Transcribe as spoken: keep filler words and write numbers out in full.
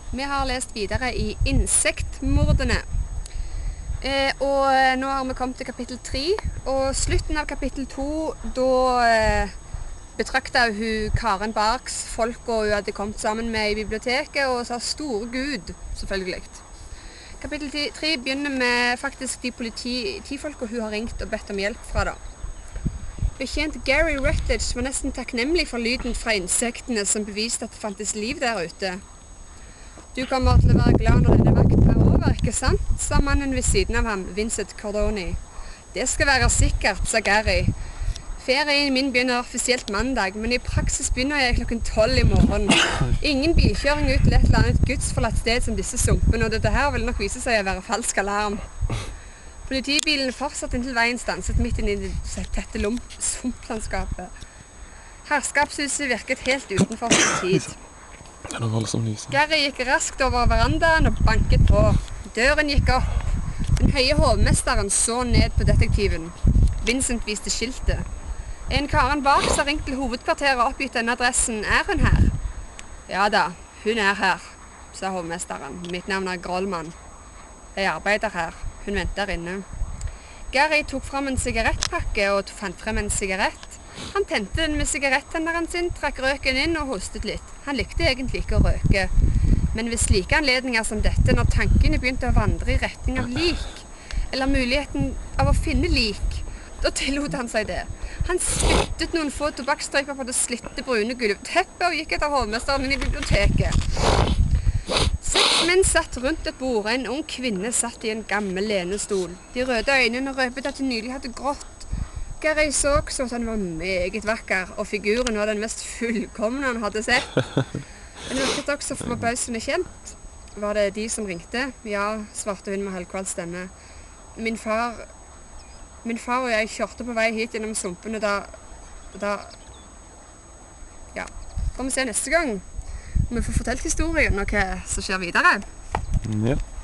Vi har lest videre i Insektmordene. Eh, og nå har vi kommet til kapittel tre, og slutten av kapittel to, da eh, betraktet hun Karen Barks folk og hun hadde kommet sammen med i biblioteket og sa store Gud, selvfølgelig. Kapittel tre begynner med faktisk de politifolka hun har ringt og bedt om hjelp fra da. Betjent Gary Rutledge var nesten takknemlig for lyden fra insektene som beviste at det fantes liv der ute. Du kommer til å være glad når denne vakten er over, ikke sant? Sa mannen ved siden av ham, Vincent Cordoni. Det skal være sikkert, sa Gary. Ferien min begynner offisielt mandag, men i praksis begynner jeg klokken tolv i morgen. Ingen bilkjøring ut til et eller annet gudsforlatt sted som disse sumpene, og dette her vil nok vise seg å være falsk alarm. Politibilen fortsatte inntil veien stanset midt inn i det tette sumplandskapet. Herskapshuset virket helt utenfor sin tid. Det er noe voldsomt lyset. Gary gikk raskt over verandaen og banket på. Døren gikk opp. Den høye hovmesteren så ned på detektiven. Vincent viste skiltet. En Karen Barks har ringt til hovedkvarteret og oppgitt denne adressen. Er hun her? Ja da, hun er her, sa hovmesteren. Mitt navn er Grollmann. Jeg arbeider her. Hun venter inne. Gary tok frem en sigarettpakke og fant frem en sigarett. Han tente den med sigarettenneren sin, trakk røken inn og hostet litt. Han likte egentlig ikke å røke. Men ved slike anledninger som dette, når tankene begynte å vandre i retning av lik, eller muligheten av å finne lik, da tillot han seg det. Han spyttet noen få tobakksstrøyper på det slitte brune gulvteppet og gikk etter hovmesteren inn i biblioteket. Seks menn satt rundt et bord, en ung kvinne satt i en gammel lenestol. De røde øynene røpet at hun nylig hadde grått. Gary så så at han var meget vakker, og figuren var den mest fullkomne han hadde sett. Den virket også forbausende kjent. Var det de som ringte? Ja, svarte hun med halvkvalt stemme. Min far... Min far og jeg kjørte på vei hit gjennom sumpene da... da... Ja, får vi se neste gang. Om vi får fortalt historien og hva som skjer videre. Ja.